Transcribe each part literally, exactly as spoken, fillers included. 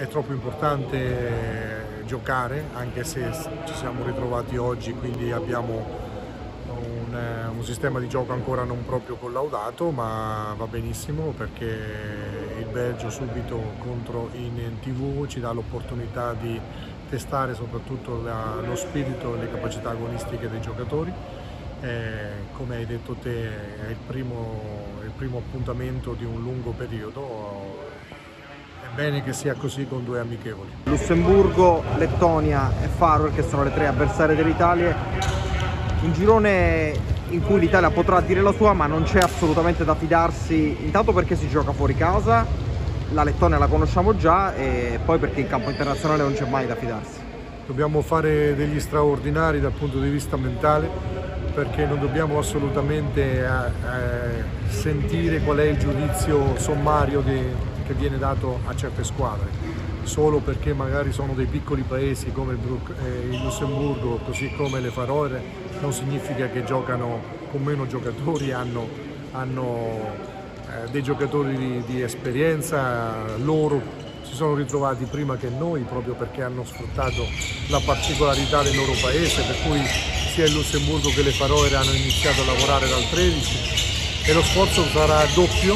è troppo importante giocare, anche se ci siamo ritrovati oggi, quindi abbiamo un, un sistema di gioco ancora non proprio collaudato, ma va benissimo perché il Belgio subito contro in tivù ci dà l'opportunità di testare soprattutto la, lo spirito e le capacità agonistiche dei giocatori. Eh, come hai detto te, è il primo, il primo appuntamento di un lungo periodo. È bene che sia così con due amichevoli. Lussemburgo, Lettonia e Faroe, che sono le tre avversarie dell'Italia, un girone in cui l'Italia potrà dire la sua, ma non c'è assolutamente da fidarsi, intanto perché si gioca fuori casa, la Lettonia la conosciamo già, e poi perché in campo internazionale non c'è mai da fidarsi. Dobbiamo fare degli straordinari dal punto di vista mentale, perché non dobbiamo assolutamente eh, eh, sentire qual è il giudizio sommario di, che viene dato a certe squadre, solo perché magari sono dei piccoli paesi come il, Bru- eh, il Lussemburgo, così come le Faroe, non significa che giocano con meno giocatori, hanno, hanno eh, dei giocatori di, di esperienza, loro si sono ritrovati prima che noi proprio perché hanno sfruttato la particolarità del loro paese, per cui sia il Lussemburgo che le Faroe hanno iniziato a lavorare dal tredici e lo sforzo sarà doppio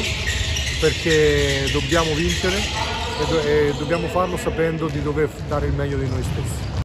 perché dobbiamo vincere e, do- e dobbiamo farlo sapendo di dover dare il meglio di noi stessi.